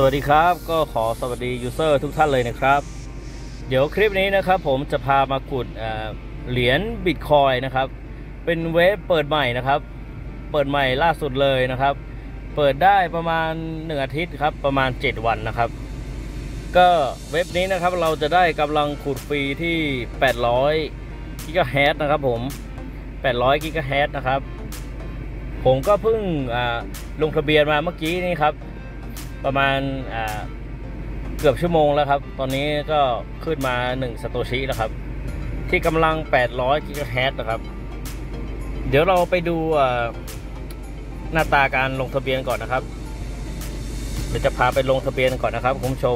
วัสดีครับก็ขอสวัสดียูเซอร์ทุกท่านเลยนะครับเดี๋ยวคลิปนี้นะครับผมจะพามาขุดเหรียญบิตคอยนะครับเป็นเว็บเปิดใหม่นะครับเปิดใหม่ล่าสุดเลยนะครับเปิดได้ประมาณ1 อาทิตย์ครับประมาณ7 วันนะครับก็เว็บนี้นะครับเราจะได้กำลังขุดฟรีที่800กิกะเฮิรตซ์นะครับผม800กิกะเฮิรตซ์นะครับผมก็เพิ่งลงทะเบียนมาเมื่อกี้นี่ครับประมาณเกือบชั่วโมงแล้วครับตอนนี้ก็ขึ้นมา1 ซาโตชิแล้วครับที่กำลัง800กิกะเฮิรตซ์นะครับเดี๋ยวเราไปดูหน้าตาการลงทะเบียนก่อนนะครับเดี๋ยวจะพาไปลงทะเบียนก่อนนะครับคุณผู้ชม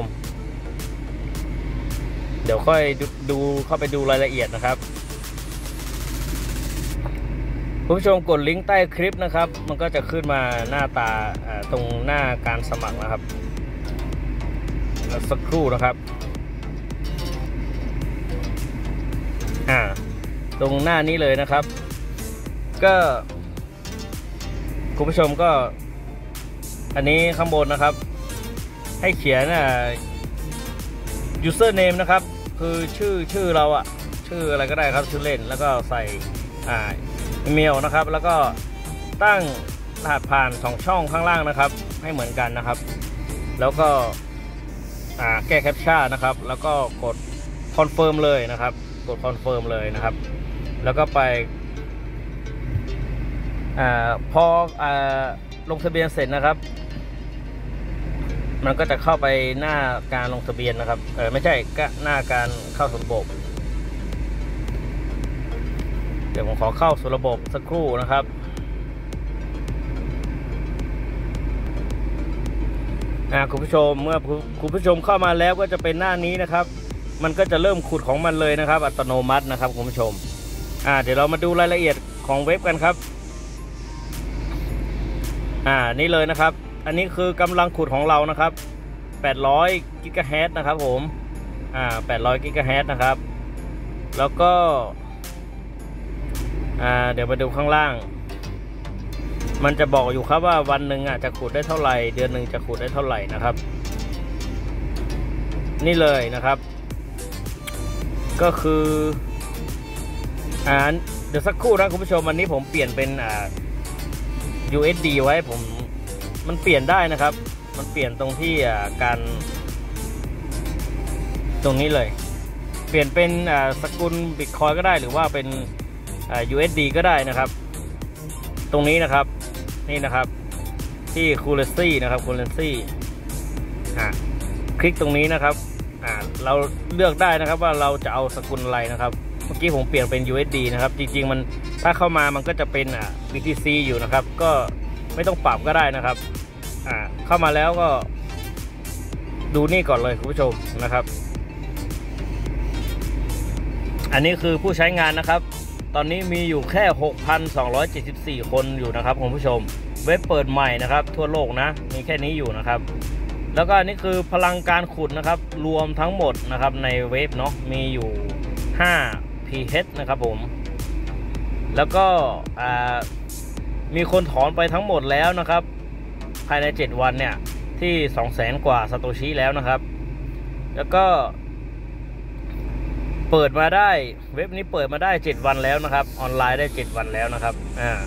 เดี๋ยวค่อยดูเข้าไปดูรายละเอียดนะครับคุณผู้ชมกดลิงก์ใต้คลิปนะครับมันก็จะขึ้นมาหน้าตาตรงหน้าการสมัครนะครับสักครู่นะครับตรงหน้านี้เลยนะครับก็คุณผู้ชมก็อันนี้ข้างบนนะครับให้เขียนusername นะครับคือชื่อเราชื่ออะไรก็ได้ครับชื่อเล่นแล้วก็ใส่อีเมลนะครับแล้วก็ตั้งรหัสผ่าน2 ช่องข้างล่างนะครับให้เหมือนกันนะครับแล้วก็แก้แคปชั่นนะครับแล้วก็กดคอนเฟิร์มเลยนะครับกดคอนเฟิร์มเลยนะครับแล้วก็ไปพอลงทะเบียนเสร็จนะครับมันก็จะเข้าไปหน้าการลงทะเบียนนะครับไม่ใช่ก็หน้าการเข้าสู่ระบบเดี๋ยวผมขอเข้าสู่ระบบสักครู่นะครับคุณผู้ชมเมื่อคุณผู้ชมเข้ามาแล้วก็จะเป็นหน้านี้นะครับมันก็จะเริ่มขุดของมันเลยนะครับอัตโนมัตินะครับคุณผู้ชมเดี๋ยวเรามาดูรายละเอียดของเว็บกันครับนี่เลยนะครับอันนี้คือกำลังขุดของเรานะครับ800กิกะเฮิรตซ์นะครับผม800กิกะเฮิรตซ์นะครับแล้วก็เดี๋ยวมาดูข้างล่างมันจะบอกอยู่ครับว่าวันหนึ่งจะขุดได้เท่าไหร่เดือนหนึ่งจะขุดได้เท่าไหร่นะครับนี่เลยนะครับก็คือเดี๋ยวสักครู่นะคุณผู้ชมวันนี้ผมเปลี่ยนเป็นUSD ไว้มันเปลี่ยนได้นะครับมันเปลี่ยนตรงที่การตรงนี้เลยเปลี่ยนเป็นสกุลบิตคอยก็ได้หรือว่าเป็นUSD ก็ได้นะครับตรงนี้นะครับนี่นะครับที่ currency นะครับ currency คลิกตรงนี้นะครับเราเลือกได้นะครับว่าเราจะเอาสกุลอะไรนะครับเมื่อกี้ผมเปลี่ยนเป็น USD นะครับจริงๆมันถ้าเข้ามามันก็จะเป็นBTC อยู่นะครับก็ไม่ต้องปรับก็ได้นะครับเข้ามาแล้วก็ดูนี่ก่อนเลยคุณผู้ชมนะครับอันนี้คือผู้ใช้งานนะครับตอนนี้มีอยู่แค่ 6,274 คนอยู่นะครับคุณผู้ชมเว็บเปิดใหม่นะครับทั่วโลกนะมีแค่นี้อยู่นะครับแล้วก็นี่คือพลังการขุดนะครับรวมทั้งหมดนะครับในเว็บเนาะมีอยู่5 PH นะครับผมแล้วก็มีคนถอนไปทั้งหมดแล้วนะครับภายใน7 วันเนี่ยที่ 200,000 กว่าซาโตชิแล้วนะครับแล้วก็เปิดมาได้เว็บนี้เปิดมาได้7 วันแล้วนะครับออนไลน์ได้7 วันแล้วนะครับ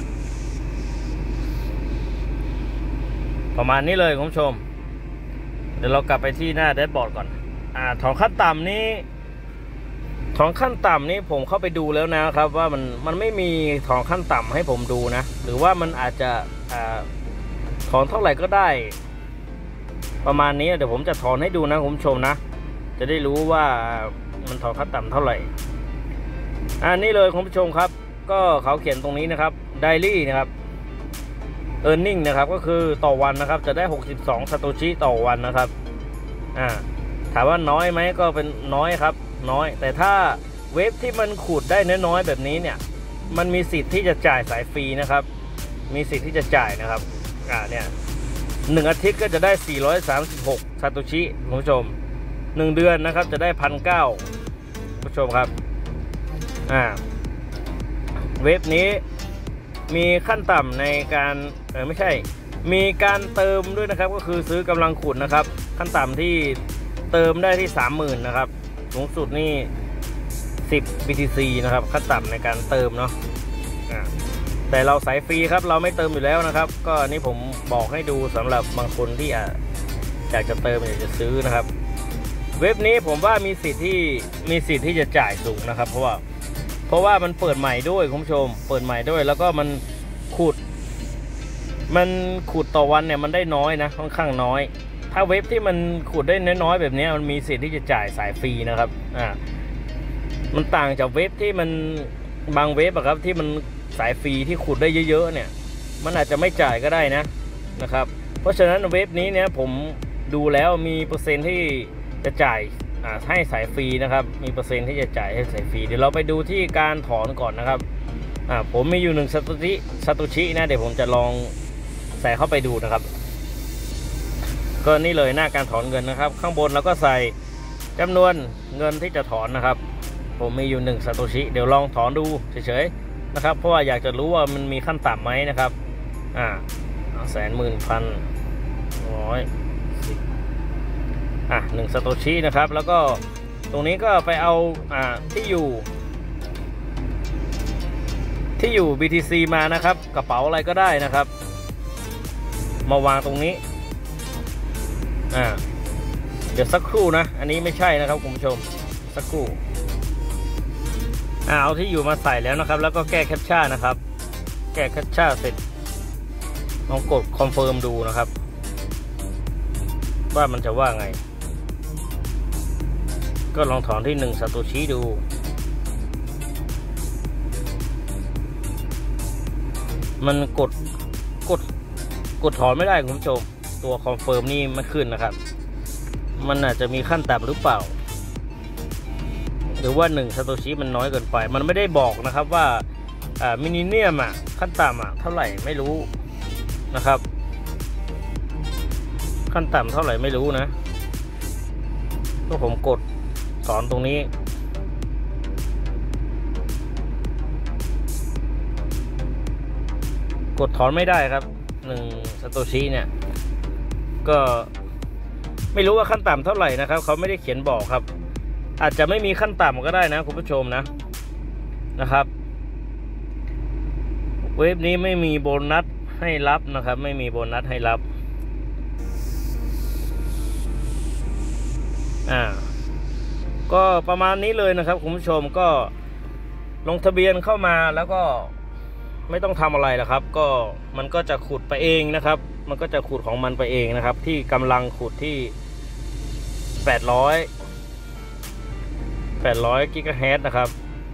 ประมาณนี้เลยคุณผู้ชมเดี๋ยวเรากลับไปที่หน้าแดชบอร์ดก่อนถอนขั้นต่ำนี้ถอนขั้นต่ำนี้ผมเข้าไปดูแล้วนะครับว่ามันไม่มีถอนขั้นต่ำให้ผมดูนะหรือว่ามันอาจจะถอนเท่าไหร่ก็ได้ประมาณนี้เดี๋ยวผมจะถอนให้ดูนะคุณผู้ชมนะจะได้รู้ว่ามันถอนขั้นต่ำเท่าไหร่นี่เลยคุณผู้ชมครับก็เขาเขียนตรงนี้นะครับ Daily นะครับ Earning นะครับก็คือต่อวันนะครับจะได้62 ซาโตชิต่อวันนะครับถามว่าน้อยไหมก็เป็นน้อยครับน้อยแต่ถ้าเว็บที่มันขุดได้น้อยๆแบบนี้เนี่ยมันมีสิทธิ์ที่จะจ่ายสายฟรีนะครับมีสิทธิ์ที่จะจ่ายนะครับเนี่ย1 อาทิตย์ก็จะได้436 ซาโตชิคุณผู้ชม1 เดือนนะครับจะได้ 1,900 ผู้ชมครับเว็บนี้มีขั้นต่ำในการไม่ใช่มีการเติมด้วยนะครับก็คือซื้อกำลังขุดนะครับขั้นต่ำที่เติมได้ที่ 30,000 นะครับสูงสุดนี่10 BTC นะครับขั้นต่ำในการเติมเนาะแต่เราสายฟรีครับเราไม่เติมอยู่แล้วนะครับก็นี่ผมบอกให้ดูสำหรับบางคนที่อยากจะเติมอยากจะซื้อนะครับเว็บนี้ผมว่ามีสิทธิ์ที่จะจ่ายสูงนะครับเพราะว่ามันเปิดใหม่ด้วยคุณผู้ชมเปิดใหม่ด้วยแล้วก็มันขุดต่อวันเนี่ยมันได้น้อยนะค่อนข้างน้อยถ้าเว็บที่มันขุดได้น้อยๆแบบนี้มันมีสิทธิ์ที่จะจ่ายสายฟรีนะครับมันต่างจากเว็บที่มันบางเว็บครับที่มันสายฟรีที่ขุดได้เยอะๆเนี่ยมันอาจจะไม่จ่ายก็ได้นะครับเพราะฉะนั้นเว็บนี้เนี่ยผมดูแล้วมีเปอร์เซ็นต์ที่จะจ่ายให้สายฟรีนะครับมีเปอร์เซ็นต์ที่จะจ่ายให้สายฟรีเดี๋ยวเราไปดูที่การถอนก่อนนะครับผมมีอยู่1 ซาโตชินะเดี๋ยวผมจะลองใส่เข้าไปดูนะครับก็นี่เลยหน้าการถอนเงินนะครับข้างบนเราก็ใส่จำนวนเงินที่จะถอนนะครับผมมีอยู่1 ซาโตชิเดี๋ยวลองถอนดูเฉยๆนะครับเพราะว่าอยากจะรู้ว่ามันมีขั้นต่ำไหมนะครับ1 ซาโตชินะครับแล้วก็ตรงนี้ก็ไปเอาที่อยู่ BTC มานะครับกระเป๋าอะไรก็ได้นะครับมาวางตรงนี้เดี๋ยวสักครู่นะอันนี้ไม่ใช่นะครับคุณผู้ชมสักครู่เอาที่อยู่มาใส่แล้วนะครับแล้วก็แก้แคปชั่นนะครับแก้แคปชั่นเสร็จลองกดคอนเฟิร์มดูนะครับว่ามันจะว่าไงก็ลองถอนที่1 ซาโตชิดูมันกดถอนไม่ได้คุณผู้ชมตัวคอนเฟิร์มนี่ไม่ขึ้นนะครับมันอาจจะมีขั้นต่ำหรือเปล่าหรือว่า1 ซาโตชิมันน้อยเกินไปมันไม่ได้บอกนะครับว่ามินิเนียมขั้นต่ำเท่าไหร่ไม่รู้นะครับขั้นต่ำเท่าไหร่ไม่รู้นะก็ผมกดถอนตรงนี้กดถอนไม่ได้ครับ1 ซาโตชิเนี่ยก็ไม่รู้ว่าขั้นต่ำเท่าไหร่นะครับเขาไม่ได้เขียนบอกครับอาจจะไม่มีขั้นต่ำก็ได้นะคุณผู้ชมนะครับเว็บนี้ไม่มีโบนัสให้รับนะครับไม่มีโบนัสให้รับก็ประมาณนี้เลยนะครับคุณผู้ชมก็ลงทะเบียนเข้ามาแล้วก็ไม่ต้องทำอะไรหรอกครับก็มันก็จะขุดไปเองนะครับมันก็จะขุดของมันไปเองนะครับที่กำลังขุดที่800 กิกะเฮิรตซ์นะครับ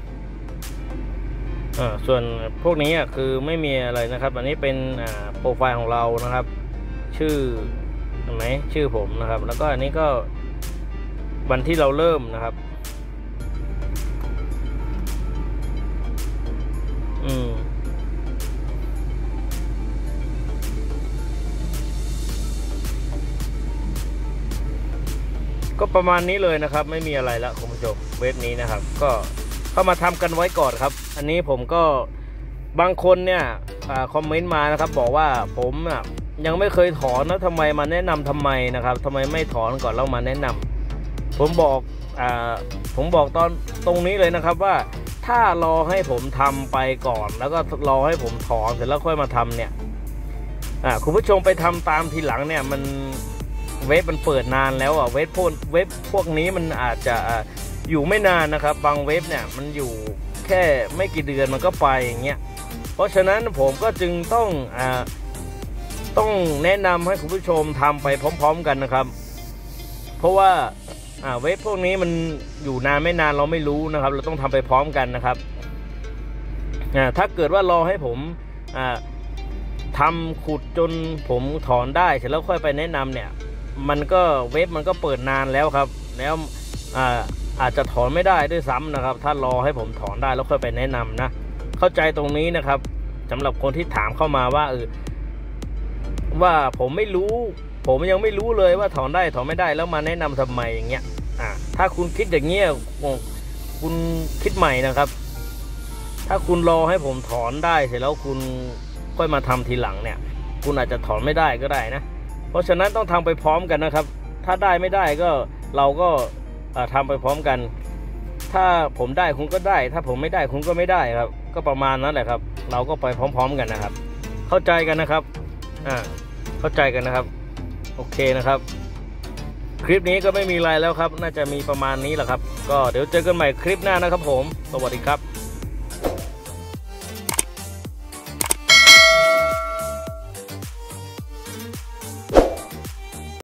ส่วนพวกนี้คือไม่มีอะไรนะครับอันนี้เป็นโปรไฟล์ของเรานะครับชื่อเห็นไหมชื่อผมนะครับแล้วก็อันนี้ก็วันที่เราเริ่มนะครับก็ประมาณนี้เลยนะครับไม่มีอะไรละคุณผู้ชมเว็บนี้นะครับก็เข้ามาทำกันไว้ก่อนครับอันนี้ผมก็บางคนเนี่ยคอมเมนต์มานะครับบอกว่าผมยังไม่เคยถอนนะทำไมมาแนะนำทำไมนะครับทำไมไม่ถอนก่อนแล้วมาแนะนำผมบอกตรงนี้เลยนะครับว่าถ้ารอให้ผมทำไปก่อนแล้วก็รอให้ผมถอนเสร็จแล้วค่อยมาทำเนี่ยคุณผู้ชมไปทำตามทีหลังเนี่ยมันเว็บมันเปิดนานแล้วเว็บพวกนี้มันอาจจะอยู่ไม่นานนะครับบางเว็บเนี่ยมันอยู่แค่ไม่กี่เดือนมันก็ไปอย่างเงี้ยเพราะฉะนั้นผมก็จึงต้องแนะนำให้คุณผู้ชมทำไปพร้อมๆกันนะครับเพราะว่าเว็บพวกนี้มันอยู่นานไม่นานเราไม่รู้นะครับเราต้องทำไปพร้อมกันนะครับถ้าเกิดว่ารอให้ผมทำขุดจนผมถอนได้เสร็จแล้วค่อยไปแนะนำเนี่ยมันก็เว็บมันก็เปิดนานแล้วครับแล้วอาจจะถอนไม่ได้ด้วยซ้ำนะครับถ้ารอให้ผมถอนได้แล้วค่อยไปแนะนำนะเข้าใจตรงนี้นะครับสำหรับคนที่ถามเข้ามาว่าผมไม่รู้ผมยังไม่รู้เลยว่าถอนได้ถอนไม่ได้แล้วมาแนะนำทำไมอย่างเงี้ยถ้าคุณคิดอย่างเงี้ยคุณคิดใหม่นะครับถ้าคุณรอให้ผมถอนได้เสร็จแล้วคุณค่อยมาทำทีหลังเนี่ยคุณอาจจะถอนไม่ได้ก็ได้นะเพราะฉะนั้นต้องทำไปพร้อมกันนะครับถ้าได้ไม่ได้ก็เราก็ทำไปพร้อมกันถ้าผมได้คุณก็ได้ถ้าผมไม่ได้คุณก็ไม่ได้ครับก็ประมาณนั้นแหละครับเราก็ไปพร้อมๆกันนะครับเข้าใจกันนะครับเข้าใจกันนะครับโอเคนะครับคลิปนี้ก็ไม่มีอะไรแล้วครับน่าจะมีประมาณนี้แหละครับก็เดี๋ยวเจอกันใหม่คลิปหน้านะครับผมสวัสดีครับ